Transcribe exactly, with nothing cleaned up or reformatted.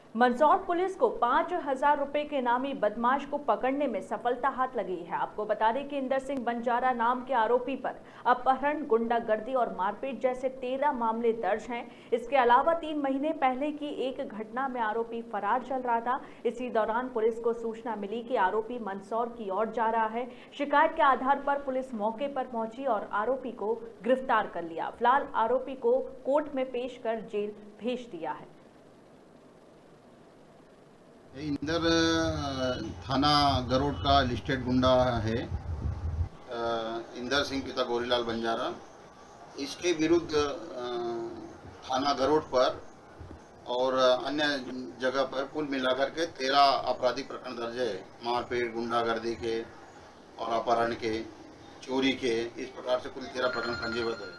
Mandsaur police को पांच हजार रुपए के नामी बदमाश को पकड़ने में सफलता हाथ लगी है। आपको बता दें कि इंदर सिंह बंजारा नाम के आरोपी पर अपहरण, गुंडागर्दी और मारपीट जैसे तेरह मामले दर्ज हैं। इसके अलावा तीन महीने पहले की एक घटना में आरोपी फरार चल रहा था। इसी दौरान पुलिस को सूचना मिली कि आरोपी मंदसौर की ओर जा रहा है। शिकायत के आधार पर पुलिस मौके पर पहुंची और आरोपी को गिरफ्तार कर लिया। फिलहाल आरोपी को कोर्ट में पेश कर जेल भेज दिया है। इंदर थाना गरोड का लिस्टेड गुंडा है, इंदर सिंह पिता गौरीलाल बंजारा। इसके विरुद्ध थाना गरोड पर और अन्य जगह पर कुल मिलाकर के तेरह आपराधिक प्रकरण दर्ज है। मारपीट, गुंडागर्दी के और अपहरण के, चोरी के, इस प्रकार से कुल तेरह प्रकरण पंजीबद्ध है।